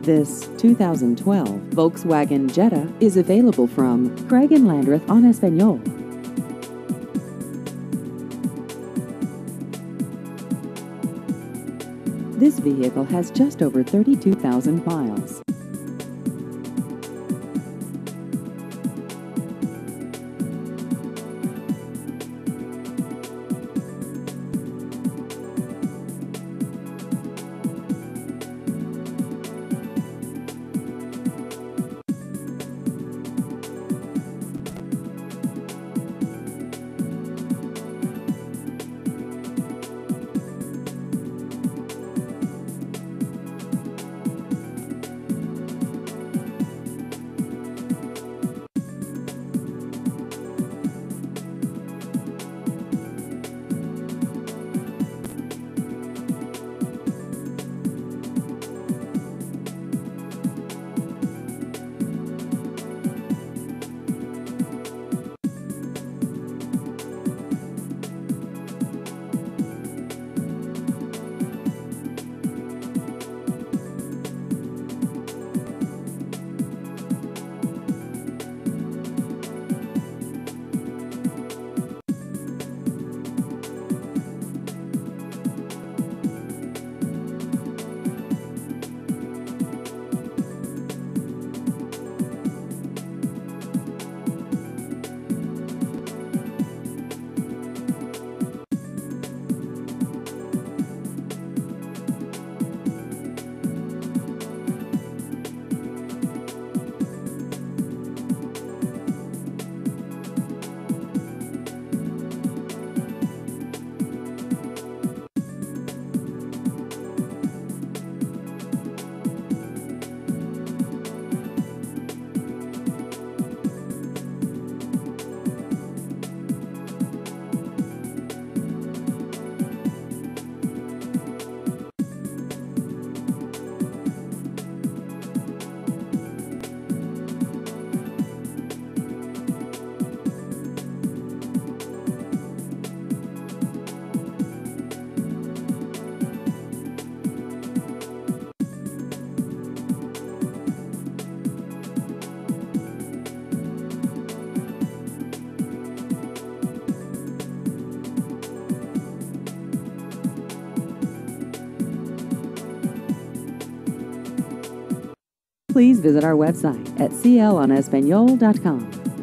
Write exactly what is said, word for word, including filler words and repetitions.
This two thousand twelve Volkswagen Jetta is available from Craig and Landreth on Espanol. This vehicle has just over thirty-two thousand miles. Please visit our website at c l on espanol dot com.